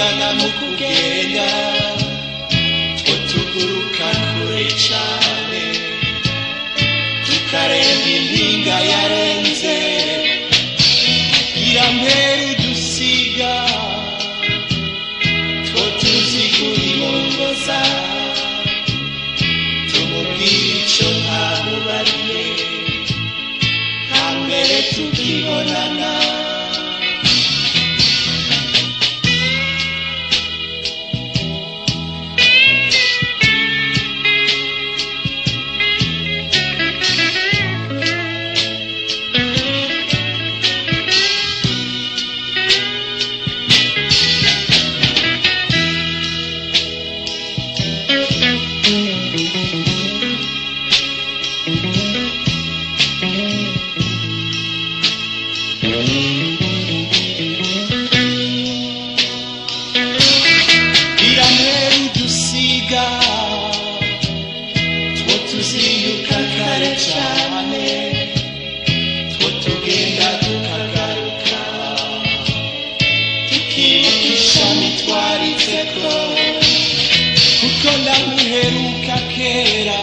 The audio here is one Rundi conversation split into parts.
tuzigana mu kugenda tuguruka kure cane tukarenga impinga yarenze iramperu dusiga two tuzigura imongoza tumubwira ico ntamubariye hambere tukibonana tuziruka kare cane two tugenda tukagaruka tukibuka ishami twaritseko kuko ndamuheruka kera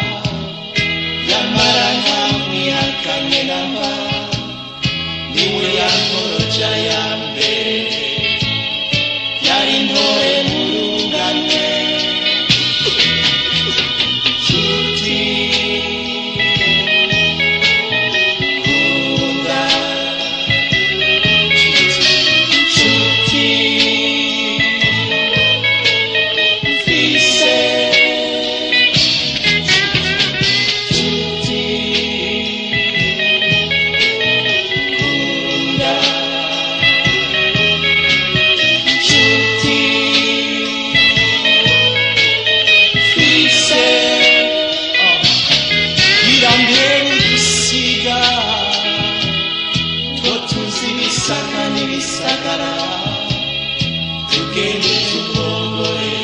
yamara ntamwihakanye namba niwe yankoroja ya mbere yari ntore mu rungane Bisagara tugende tukongore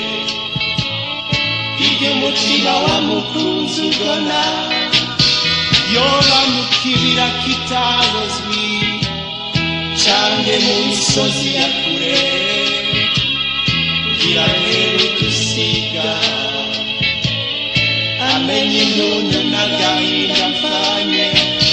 iyo umutima wa mukunzi ugona yoba mu kibira kitazwi cange mu misozi ya kure kugira rero dusiga amenye intuntu n'agahinda mfanye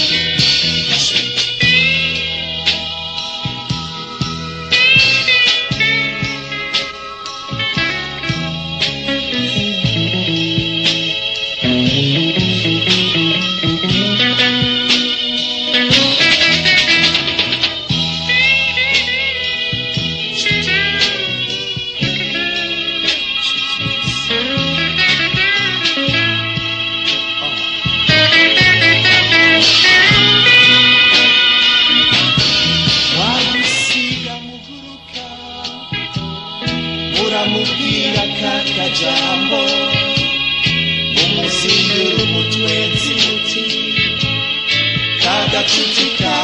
muramubwira kakajambo umuzindura umutwenzi muti kagacuti ka